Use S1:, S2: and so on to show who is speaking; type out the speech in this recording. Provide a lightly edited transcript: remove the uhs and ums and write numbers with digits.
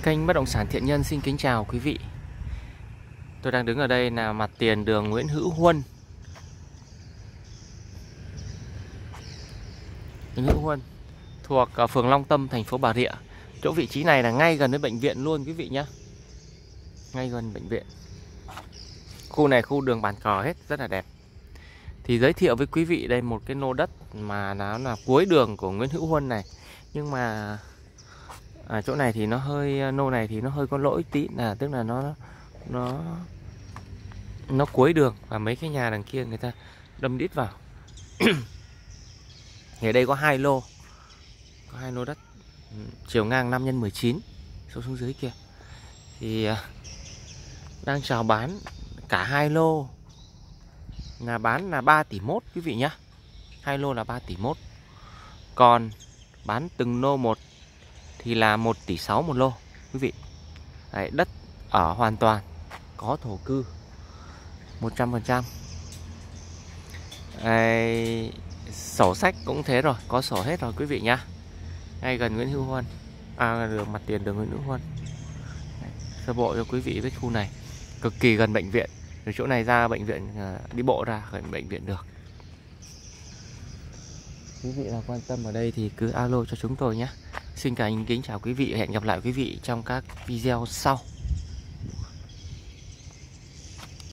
S1: Kênh Bất động sản Thiện Nhân xin kính chào quý vị. Tôi đang đứng ở đây là mặt tiền đường Nguyễn Hữu Huân. Thuộc phường Long Tâm, thành phố Bà Rịa. Chỗ vị trí này là ngay gần với bệnh viện luôn quý vị nhé. Ngay gần bệnh viện. Khu này khu đường bàn cờ hết, rất là đẹp. Thì giới thiệu với quý vị đây một cái lô đất mà nó là cuối đường của Nguyễn Hữu Huân này. Nhưng mà chỗ này thì nó hơi, lô này thì nó hơi có lỗi tí, là tức là nó cuối đường và mấy cái nhà đằng kia người ta đâm đít vào. Thì ở đây có hai lô đất, chiều ngang 5x19 xuống dưới kia thì đang chào bán cả hai lô, là bán là 3,1 tỷ quý vị nhé. Hai lô là 3,1 tỷ. Còn bán từng lô một thì là 1,6 tỷ một lô quý vị. Đấy, đất ở hoàn toàn, có thổ cư 100%. Sổ sách cũng thế rồi, có sổ hết rồi quý vị nhá. Ngay gần Nguyễn Hữu Huân, đường mặt tiền đường Nguyễn Hữu Huân. Sơ bộ cho quý vị biết khu này cực kỳ gần bệnh viện. Từ chỗ này ra bệnh viện, đi bộ ra gần bệnh viện được. Quý vị nào quan tâm ở đây thì cứ alo cho chúng tôi nhé. Xin kính chào quý vị, hẹn gặp lại quý vị trong các video sau.